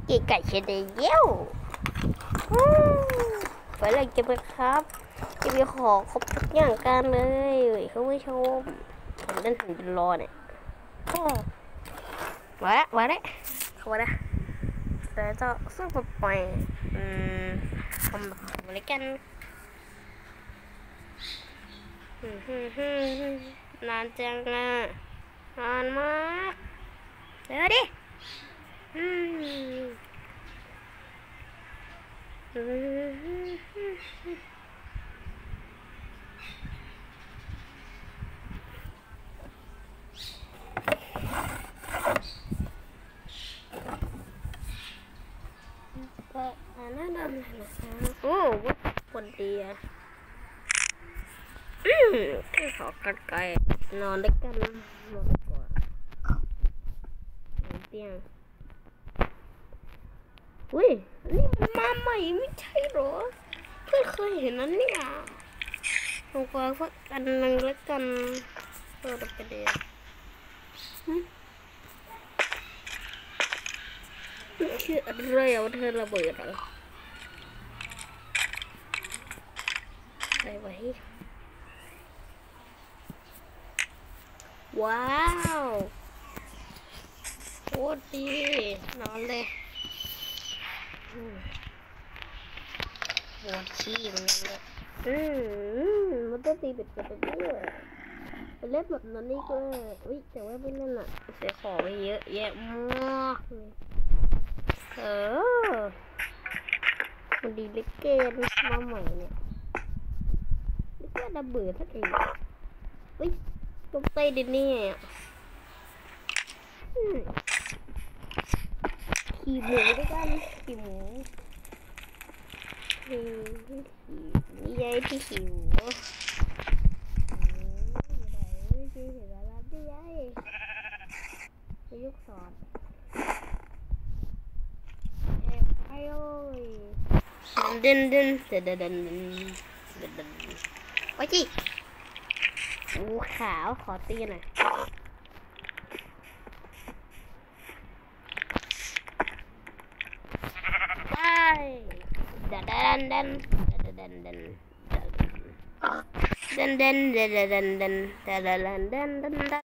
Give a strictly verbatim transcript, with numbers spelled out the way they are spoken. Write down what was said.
เก๋ไก่เชนเดียวไปเลยเก็บไปครับเก็บไปขอครบทุกอย่างกันเลยคุณผู้ชมผมเล่นถึงเป็นรอเนี่ยมาแล้วมาแล้วเข้ามาแล้วแต่จะสู้ไปไปอืมทำแบบอะไรกันนานจังอ่ะนานมากเดี๋ยวดิอืมอืมก็นั่นนั่นนะคะโอ้วัดคนดีอ่ะอืมขอกันไกลนอนด้วยกันนอนดีกว่าเตียงอุ้ยนี่มันมาใหม่ไม่ใช่หรอเพิ่งเคยเห็นนั้นเนี่ยลงกว่าสักอันนึงแล้วกันเออตัวเดียวชื่ออะไรเอาเธอระเบิดเหรออะไรไว้ว้าวโคตรดีนอนเลยปวดขี้เหมือนกันเลยอืมมันต้องตีเป็ดเป็ดด้วยไปเล่นแบบนั้นนี่ก็อุ้ยแต่ว่าไม่เล่นอ่ะเสียของไปเยอะแยะมากเลยเออมันดีเล็กเกินมาใหม่เนี่ยไม่ใช่ระเบิดสักทีอุ้ยตกใจดินี่อ่ะขี่หมูด้วยกันขี่หมูขี่นี่ยายที่ขี่หมูไม่ได้ไม่ใช่เห็นอะไรไม่ยายไปยุกสอนเอ๊ะไอ้โอ้ยเดินเดินเดินเดินเดินเดินเดินเดินโอ้ยจีอูขาวขอตีหน่อยดันดันดันดันดันดันดันดันดันดันดันดันดันดันดัน